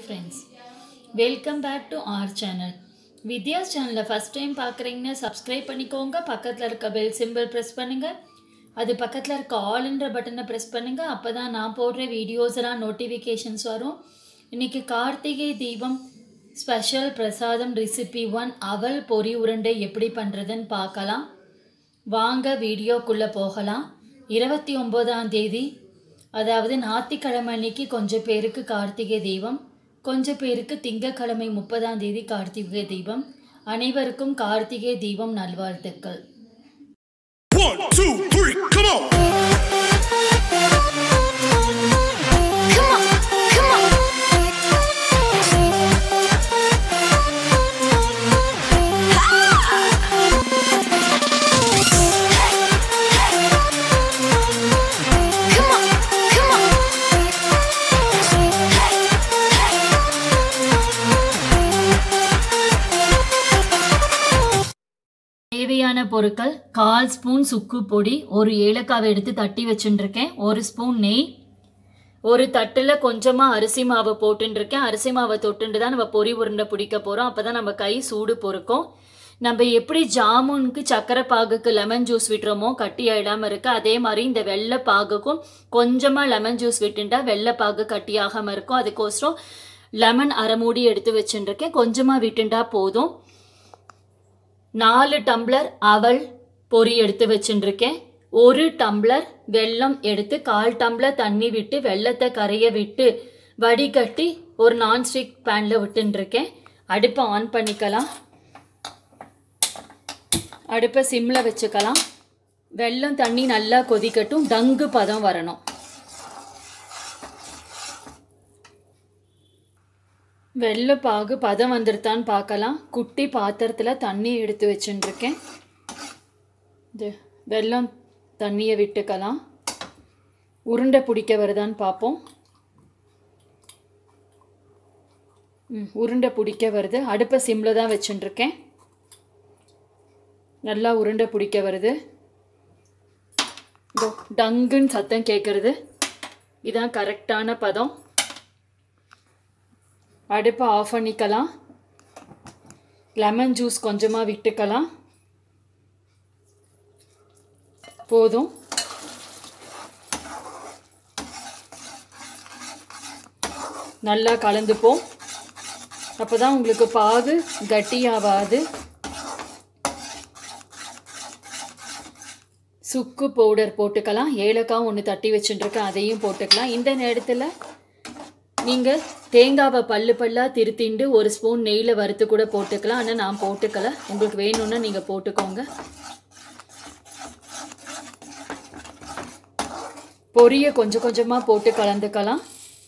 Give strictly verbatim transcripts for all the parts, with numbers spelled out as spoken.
friends, welcome back to our channel. Vidya's channel first time பார்க்கறீங்கன்னா subscribe பண்ணிக்கோங்க. பக்கத்துல இருக்க bell symbol press பண்ணுங்க. அது பக்கத்துல இருக்க all என்ற பட்டனை press பண்ணுங்க. அப்பதான் நான் போடுற வீடியோஸ் எல்லாம் notifications வரும். இன்னைக்கு கார்த்திகை தீபம் ஸ்பெஷல் பிரசாதம் ரெசிபி ஒன் அவல் பொரி உருண்டை எப்படி பண்றதுன்னு பார்க்கலாம். வாங்க வீடியோக்குள்ள போகலாம். இருபத்தி ஒன்பதாம் தேதி அதாவது ஞாயிற்றுக்கிழமை அன்னைக்கு கொஞ்சம் பேருக்கு கார்த்திகை தீபம், கொஞ்சம் பேருக்கு திங்கட்கிழமை முப்பதாம் தேதி கார்த்திகை தீபம். அனைவருக்கும் கார்த்திகை தீபம் நல்வாழ்த்துக்கள். One, two, three, come on! தேவையான பொருட்கள் கால் ஸ்பூன் சுக்கு பொடி, ஒரு ஏலக்காவை எடுத்து தட்டி வச்சுருக்கேன், ஒரு ஸ்பூன் நெய், ஒரு தட்டில் கொஞ்சமாக அரிசி மாவை போட்டுருக்கேன். அரிசி மாவை தொட்டுண்டு தான் நம்ம பொரி உருண்டை பிடிக்க போகிறோம். அப்போ தான் நம்ம கை சூடு பொறுக்கும். நம்ம எப்படி ஜாமுனுக்கு சக்கரை பாகுக்கு லெமன் ஜூஸ் விட்டுறோமோ கட்டி ஆகிடாமல் இருக்குது, அதே மாதிரி இந்த வெள்ளை பாகுக்கும் கொஞ்சமாக லெமன் ஜூஸ் விட்டுண்டா வெள்ளை பாகு கட்டியாகாமல் இருக்கும். அதுக்கோசரம் லெமன் அரை மூடி எடுத்து வச்சுருக்கேன், கொஞ்சமாக விட்டுண்டா போதும். நாலு டம்ளர் அவல் பொரி எடுத்து வச்சுருக்கேன். ஒரு டம்ளர் வெல்லம் எடுத்து கால் டம்ளர் தண்ணி விட்டு வெள்ளத்தை கரைய விட்டு வடிகட்டி ஒரு நான்ஸ்டிக் பேனில் விட்டுருக்கேன். அடுப்பை ஆன் பண்ணிக்கலாம். அடுப்பை சிம்மில் வச்சுக்கலாம். வெல்லம் தண்ணி நல்லா கொதிக்கட்டும், டங்கு பதம் வரணும். வெள்ளைப்பாகு பதம் வந்துருத்தான்னு பார்க்கலாம். குட்டி பாத்திரத்தில் தண்ணி எடுத்து வச்சுருக்கேன். இது வெல்லம் தண்ணியை விட்டுக்கலாம். உருண்டை பிடிக்க வருதான்னு பார்ப்போம். ம் உருண்டை பிடிக்க வருது. அடுப்பை சிம்மில் தான் வச்சுருக்கேன். நல்லா உருண்டை பிடிக்க வருது. இதோ டங்குன்னு சத்தம் கேட்குறது. இதான் கரெக்டான பதம். அடுப்பை ஆஃப் பண்ணிக்கலாம். லெமன் ஜூஸ் கொஞ்சமாக விட்டுக்கலாம். போதும். நல்லா கலந்துப்போம். அப்போ தான் உங்களுக்கு பாகு கட்டியாகாது. சுக்கு பவுடர் போட்டுக்கலாம். ஏலக்காய் ஒன்று தட்டி வச்சுட்டுருக்கேன், அதையும் போட்டுக்கலாம். இந்த நேரத்தில் நீங்கள் தேங்காவை பல்லு பல்லாக திருத்திண்டு ஒரு ஸ்பூன் நெய்யில் வறுத்து கூட போட்டுக்கலாம். ஆனால் நான் போட்டுக்கல, உங்களுக்கு வேணும்னா நீங்கள் போட்டுக்கோங்க. பொரியை கொஞ்சம் கொஞ்சமாக போட்டு கலந்துக்கலாம்.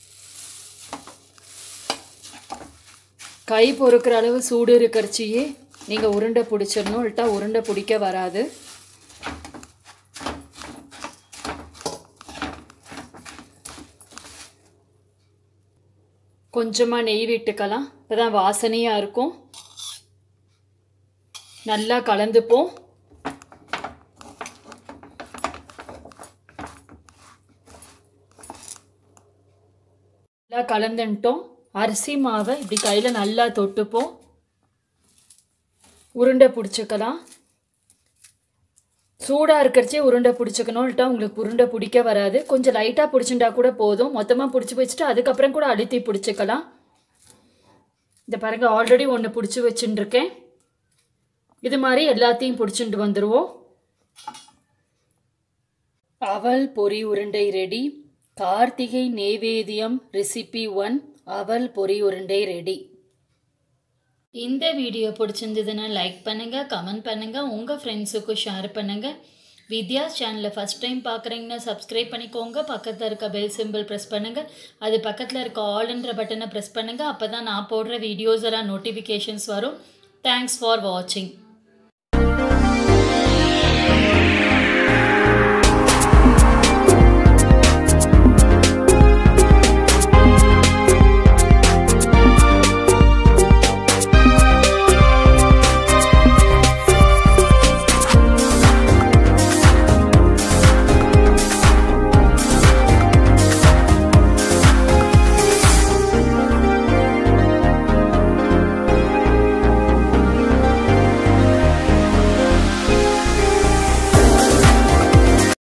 கை பொறுக்கிற அளவு சூடு இருக்கிறச்சியே நீங்கள் உருண்டை பிடிச்சிடணும், இல்லட்டா உருண்டை பிடிக்க வராது. கொஞ்சமாக நெய் விட்டுக்கலாம், இப்போ தான் வாசனையாக இருக்கும். நல்லா கலந்துப்போம். நல்லா கலந்துட்டோம். அரிசி மாவை இப்படி கையில் நல்லா தொட்டுப்போம். உருண்டை பிடிச்சிக்கலாம். சூடாக இருக்கிறச்சே உருண்டை பிடிச்சிக்கணும், இல்லட்டா உங்களுக்கு உருண்டை பிடிக்க வராது. கொஞ்சம் லைட்டாக பிடிச்சிட்டா கூட போதும். மொத்தமாக பிடிச்சி வச்சுட்டு அதுக்கப்புறம் கூட அழுத்தி பிடிச்சிக்கலாம். இந்த பாருங்க, ஆல்ரெடி ஒன்று பிடிச்சி வச்சுட்டுருக்கேன். இது மாதிரி எல்லாத்தையும் பிடிச்சிட்டு வந்துடுவோம். அவல் பொரி உருண்டை ரெடி. கார்த்திகை நெய்வேத்தியம் ரெசிபி ஒன் அவல் பொரி உருண்டை ரெடி. இந்த வீடியோ பிடிச்சிருந்ததுன்னா லைக் பண்ணுங்கள், கமெண்ட் பண்ணுங்கள், உங்கள் ஃப்ரெண்ட்ஸுக்கும் ஷேர் பண்ணுங்கள். வித்யா சேனலில் ஃபஸ்ட் டைம் பார்க்குறீங்கன்னா சப்ஸ்கிரைப் பண்ணிக்கோங்க. பக்கத்தில் இருக்க பெல் சிம்பிள் ப்ரெஸ் பண்ணுங்கள். அது பக்கத்தில் இருக்க ஆல்ன்ற பட்டனை ப்ரெஸ் பண்ணுங்கள். அப்போ தான் நான் போடுற வீடியோஸ் எல்லாம் நோட்டிஃபிகேஷன்ஸ் வரும். தேங்க்ஸ் ஃபார் வாட்சிங்.